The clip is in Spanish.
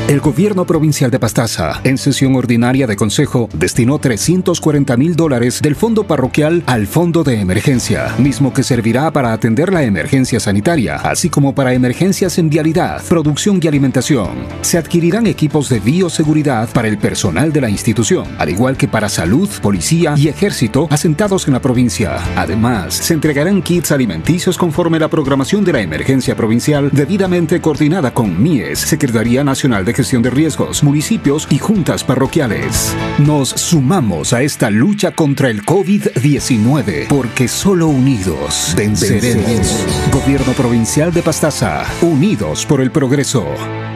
El gobierno provincial de Pastaza, en sesión ordinaria de consejo, destinó $340,000 del fondo parroquial al fondo de emergencia, mismo que servirá para atender la emergencia sanitaria, así como para emergencias en vialidad, producción y alimentación. Se adquirirán equipos de bioseguridad para el personal de la institución, al igual que para salud, policía y ejército asentados en la provincia. Además, se entregarán kits alimenticios conforme la programación de la emergencia provincial, debidamente coordinada con MIES, Secretaría Nacional de Gestión de Riesgos, municipios y juntas parroquiales. Nos sumamos a esta lucha contra el COVID-19, porque solo unidos venceremos. Gobierno Provincial de Pastaza, unidos por el progreso.